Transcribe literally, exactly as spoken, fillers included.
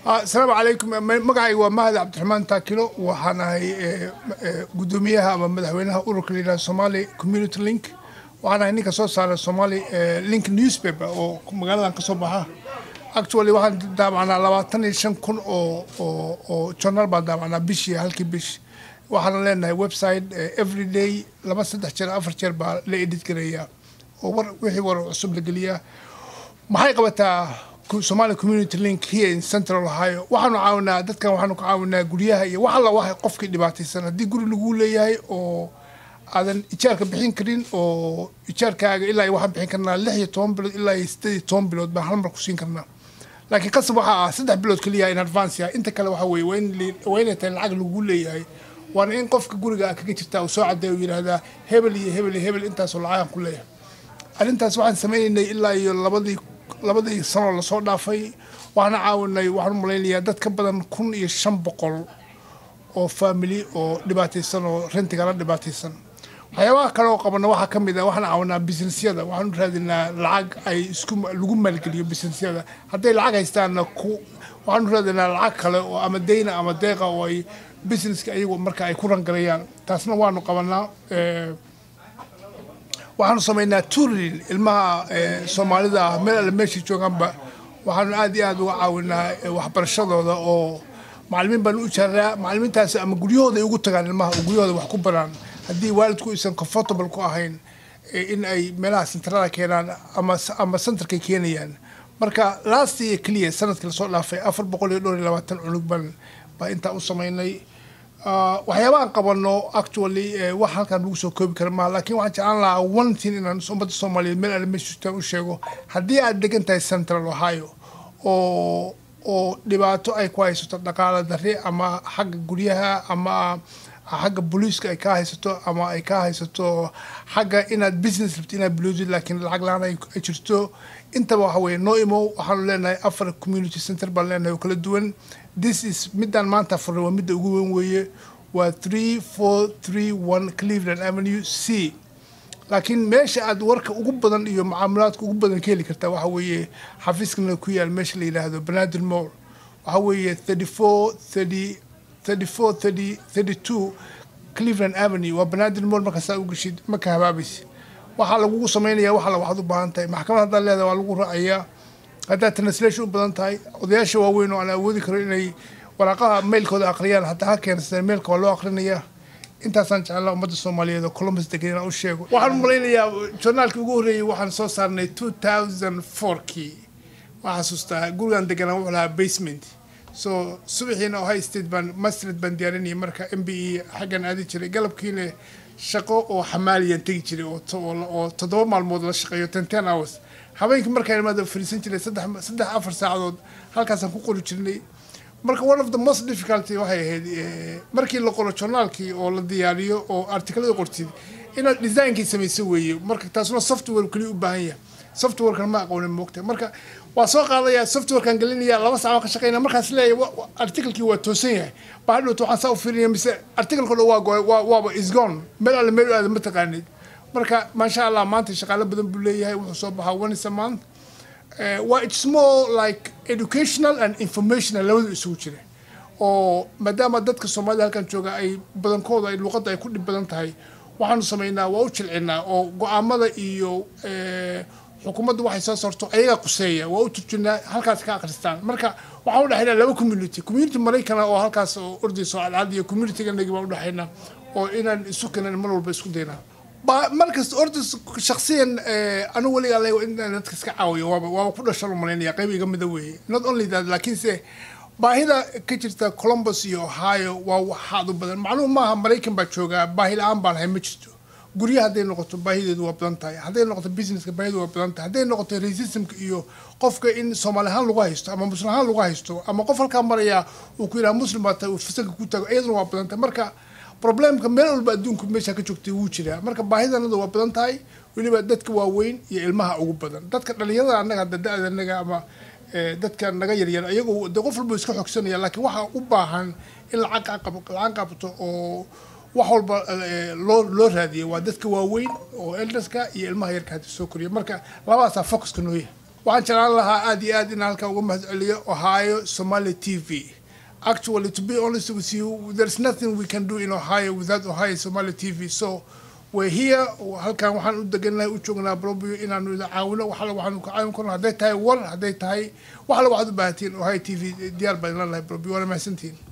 السلام عليكم مقعي ومهد عبد الرحمن تاكيلو وحنا هي قدوميها مدحوينها أورك لنا سومالي كوميونيتي لينك وأنا هنيك صوص على سومالي لينك نيوز بيبر أو مقالة كصباحها actually واحد دابعنا لواتني شن كون أو أو أو channel بعد دابعنا بيشي هالكي بيش وحنا لنا ويب سايت every day لما سدح شر أفر شر با لإديت كريا وور وحي ور عصب لقليا ما هي قبتها Somali Community Link here in Central Ohio waxaanu caawinaa dadkan waxaanu ka caawinaa guryaha iyo wax alla waxa qofkii dhibaataysan hadii guri lagu leeyahay oo aadan ijaarka bixin karin oo ijaarkaaga ilaa ay waxaan bixin karnaa lix iyo toban bilood ilaa iyo siddeed iyo toban bilood baan hal mar ku siin karnaa laakiin qasab waxa ah saddex bilood kaliya in advance ah inta kale waxa weeye waa in waa in ay lacag lagu leeyahay waana in qofka guriga kaga jirta uu soo cadeeyo yiraahdaa hebel iyo hebel iyo hebel intaas oo lacag ku leeyahay arintaas waxaan sameeynay ilaa iyo labadii labadii sano la soo dhaafay waxaan caawinay waxaan malaynayaa dad ka badan kun iyo shan boqol oo family oo dhibaataysan oo rentiga la dhibaataysan waxyaabaha kale oo qabana waxa ka mid ah waxaan caawinaa businessyada waxaan raadinaa lacag ay isku lagu maalgeliyo businessyada hadday lacag haystaan ku waxaan raadinaa lacag kale oo ama deyna ama deeqa oo ay businesska ayagu marka ay ku rangalayaan taasna waanu qabanaa ee waxaanu sameynaa touring ilmaha Soomaalida meel alle meeshii jooganba waxaanu aad iyo aad uga caawinaa waxbarashadooda oo macallimiin baan u jaaraa macallimiintaas ama guryahooda ay ugu tagaan ilmaha guryahooda wax ku baraan hadii waalidku aysan comfortable ku ahayn in ay meelaha centrala keenaan ama ama centerka keenayaan marka last year clear sanadkii la soo dhaafay afar boqol iyo labaatan cunug baan baa inta u sameynay waxyaabaha qabano actually wax halkan lagu soo koobi karo ma laakiin waxaan jeclaan lahaa one thing inaan ummadda Soomaaliyeed meel alle meesha u sheego haddii aad degan tahay Central Ohio oo oo dhibaato ay ku haysato dhaqaale darri ama xagga guryaha ama xagga booliiska ay ka haysato ama ay ka haysato xagga inaad business rabto inaad bilowdid laakiin lacag la'aan ay jirto intaba waxa weeye noo imo waxaanu leenahay afar community center baan leenahay oo kala duwan this is midaan maanta furay waa midda ugu weyn weeye waa three four three one Cleveland Avenue C laakiin meesha aad warka ugu badan iyo macaamilaadka ugu badan ka heli kartaa waxa weeye xafiiskana ku yaal meesha la yiraahdo Banaadir Mall waxa weeye thirty-four thirty thirty-four thirty thirty-two Cleveland Avenue waa Banaadir Mall marka saa u gashid ma ka habaabaysi waxa lagu sameeyaa waxa la waxaad u baahan tahay maxkamadda leedahay waa lagu raacayaa hadda translation u badan tahay odayaasha waaweyn oo aan awoodi karo inay waraqaha mailkooda aqriyaan hatta ha keensadeen mailka waa loo aqrinayaa intaasaan jeclaa ummadda Soomaaliyeed oo Columbus degan u sheego waxaan malaynayaa journalka ugu horeeyay waxaan soo saarnay two thousand four kii waxa xasuustaa gurigan deganaa wuxuu lahaa basement so subaxiina oo high state ban masjid ban diyaarinay marka M B E xagan aadi jiray galabkiina shaqo oo xamaaliyan tagi jiray oo toddoba maalmood la shaqeeyo ten hours habeenkii markay imaado fariisan jiray saddex saddex afar saacadood halkaas aan ku qori jirnay marka one of the most difficulty waxay ahayd markii la qoro journalkii oo la diyaariyo oo article qortid inaad designkii samayso weeyo marka taasuna software kali u baahan yahay software kan ma aqoon moogtay marka waa soo qaadaya software kan galinaya laba saac ka shaqeynaa markaas leeyahay article-kii waa toosan yahay baadho waxaan soo fiiriyay mise article-kooda waa waa waa is gone meel alle meel aad ma taqaanid marka ma sha Allah maanta shaqaale badan buu leeyahay wuxuu soo baxaa once a month waa it's more like educational and informational labadu isugu jira oo maadaama dadka Soomaalida halkan jooga ay badankooda ay luqadda ay ku dhib badan tahay waxaanu sameynaa waa u jilcinaa oo go'aamada iyo xukuumaddu waxay soo saarto ayaga quseeya waa u turjunaa halkaas ka akhristaan marka waxaan u dhaxaynaa laba community community Mareykan oo halkaas oo ordayso cadcad iyo community-ga naga baan u dhaxaynaa oo inaan isu keenan mar walba isku daynaa markas ordis shakhsiyan anu waliga leh in dadka iska caawiyo waa waa ku dhashan malaynayaa qayb iga mid weeye not only that laakiin se baahida ka jirta Columbus iyo Ohio waa waxaad u badan macluum maaha Mareykan baa jooga baahi la'aan baan hay ma jirto guryaha haday noqoto baahideedu waa badan tahay haday noqoto businesska baahidu waa badan tahay haday noqoto racismka iyo qofka in Soomaalihan lagu haysto ama Muslimaan lagu haysto ama qof halka maraya uu ku yiraahdo Muslimaata uu fasalka ku tago iyaduna waa badan tahay marka problemka meel walba adduunka meesha ka joogtay wuu jiraa marka baahidanadu waa badan tahay waliba dadka waaweyn iyo ilmaha ugu badan dadka dhalinyarada anaga da'da anaga ama dadka naga yaryar ayagu qof walba iska xogsanaya laakiin waxa u baahan in lacag lacag qabto oo wax walba loo loo raadiyo waa dadka waaweyn oo elderska iyo ilmaha yarka soo koriya marka labadaas focus ka nooyay waxaan jeclaan lahaa aad iyo aad in halka uga mahadceliyo Ohio Somali T V. Actually, to be honest with you, there's nothing we can do in Ohio without Ohio Somali T V. So we're here. halkan waxaan u deganahay u joognaa Brobio inaanu ida caawino waxa la waxaan ka caawin karnaa haday tahay war haday tahay waxa la waxaad u baahatiin Ohio T V diyaar baan la lahay Brobio wala mahadsantiin